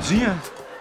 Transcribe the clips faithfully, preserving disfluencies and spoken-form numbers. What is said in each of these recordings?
Dondinha?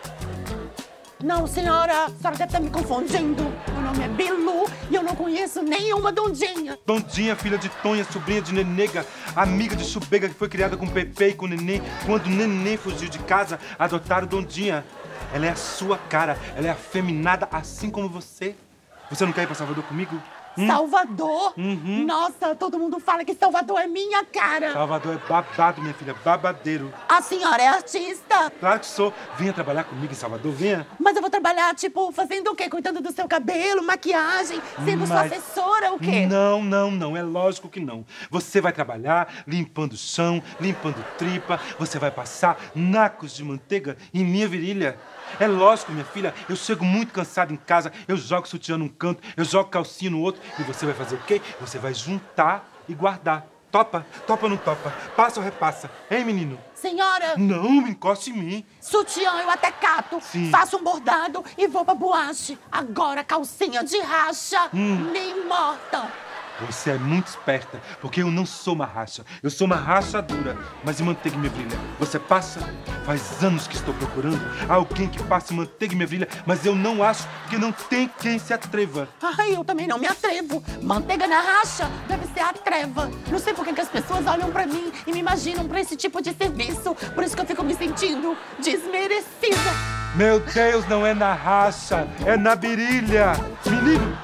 Não, senhora, a senhora deve estar me confundindo. Meu nome é Bilu e eu não conheço nenhuma Dondinha. Dondinha, filha de Tonha, sobrinha de Nenega, amiga de Chubega, que foi criada com Pepe e com Neném. Quando o Neném fugiu de casa, adotaram Dondinha. Ela é a sua cara, ela é afeminada assim como você. Você não quer ir pra Salvador comigo? Hum? Salvador? Uhum. Nossa, todo mundo fala que Salvador é minha cara. Salvador é babado, minha filha, babadeiro. A senhora é artista? Claro que sou. Venha trabalhar comigo em Salvador, venha. Mas eu vou trabalhar, tipo, fazendo o quê? Cuidando do seu cabelo, maquiagem, sendo sua Mas- assessora, o quê? Não, não, não. É lógico que não. Você vai trabalhar limpando o chão, limpando tripa. Você vai passar nacos de manteiga em minha virilha. É lógico, minha filha. Eu chego muito cansado em casa. Eu jogo sutiã num canto, eu jogo calcinha no outro. E você vai fazer o quê? Você vai juntar e guardar. Topa? Topa ou não topa? Passa ou repassa? Hein, menino? Senhora, Não, me encoste em mim. sutiã eu até cato, Sim. faço um bordado e vou pra boate. Agora calcinha de racha, Hum. me morta. Você é muito esperta, porque eu não sou uma racha. Eu sou uma rachadura. Mas e manteiga em minha virilha? Você passa? Faz anos que estou procurando alguém que passe manteiga em minha virilha, mas eu não acho, porque não tem quem se atreva. Ai, eu também não me atrevo. Manteiga na racha deve ser a treva. Não sei por que que as pessoas olham pra mim e me imaginam pra esse tipo de serviço. Por isso que eu fico me sentindo desmerecida. Meu Deus, não é na racha, é na virilha. Menino!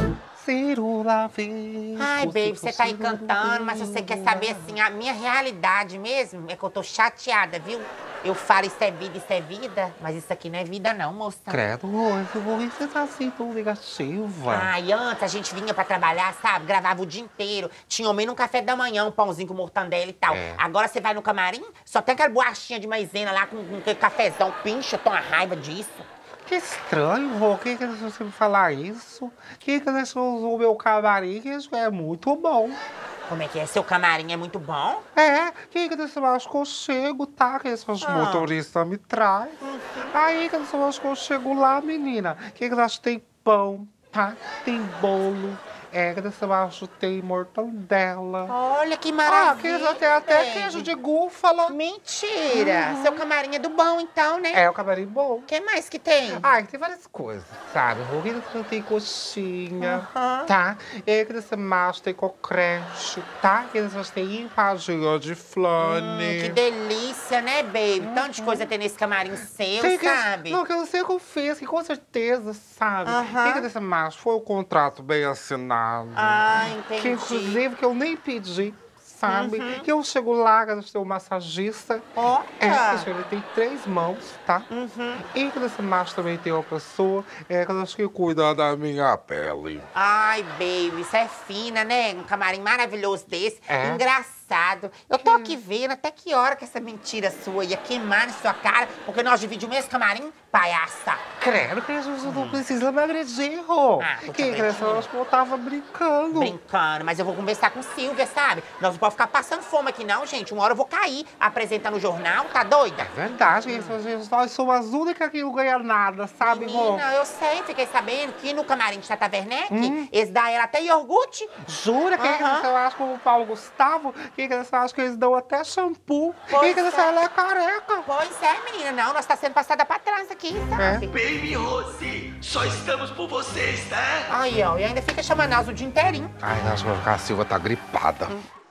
Círula vem. Ai, baby, você tá encantando, mas se você quer saber, assim, a minha realidade mesmo é que eu tô chateada, viu? Eu falo isso é vida, isso é vida, mas isso aqui não é vida não, moça. Credo, Rose, por que você tá assim tão negativa? Ai, antes a gente vinha pra trabalhar, sabe? Gravava o dia inteiro. Tinha ao menos um café da manhã, um pãozinho com mortandela e tal. É. Agora você vai no camarim, só tem aquela bolachinha de maisena lá com, com aquele cafezão. Pincha, eu tô uma raiva disso. Que estranho, Rô. Quem que deixou você me falar isso? Quem que deixou usar o meu camarim? Que isso é muito bom. Como é que é? Seu camarim é muito bom? É, quem que deixou mais que eu chego, tá? Que esses Ah. motoristas me trazem. Aí que deixou mais que eu chego lá, menina. Quem que acha que tem pão, tá? Tem bolo. É, que desse baixo tem mortandela. Olha que Ah, maravilha. que tem até baby. queijo de búfala. Mentira! Seu camarim é do bom, então, né? É, o camarim bom. O que mais que tem? Ai, tem várias coisas, sabe? O Rio tem coxinha, Aham. tá? E que desse macho tem cocreche, tá? Que desse macho tem empadinha de flane. Hum, que delícia, né, baby? Tanto de coisa tem nesse camarim seu, Tem que- sabe? Não, que eu não sei o que eu fiz, que com certeza, sabe? Aham. Que desse macho foi o contrato bem assinado. Ah, entendi. Que inclusive que eu nem pedi, sabe? Uhum. Que eu chego lá, que eu sou massagista. Olha! É, que ele tem três mãos, tá? Uhum. E que desse macho também tem uma pessoa é, que eu acho que cuida da minha pele. Ai, baby, isso é fina, né? Um camarim maravilhoso desse. É. Engraçado. Eu tô aqui vendo até que hora que essa mentira sua ia queimar na sua cara, porque nós dividimos o mesmo camarim, palhaça. Credo que a gente não precisa me agredir, Rô. Ah, tô te Que agredindo. que eu acho que eu tava brincando. Brincando, mas eu vou conversar com Silvia, sabe? Nós não podemos ficar passando fome aqui, não, gente. Uma hora eu vou cair apresentando o jornal, tá doida? É verdade, que nós somos as únicas que não ganham nada, sabe, Rô? Menina, eu sei, fiquei sabendo que no camarim de Tata Werneck, Hum. eles dão ela até iogurte. Jura que Aham. eu acho que o Paulo Gustavo, que eu acho que eles dão até shampoo. Pois Que é. ela é careca. Pois é, menina, não, nós tá sendo passada pra trás aqui, sabe? Baby Rose, só estamos por vocês, tá? Aí, ó, e ainda fica chamando nós o dia inteirinho. Ai, acho que a Silva tá gripada.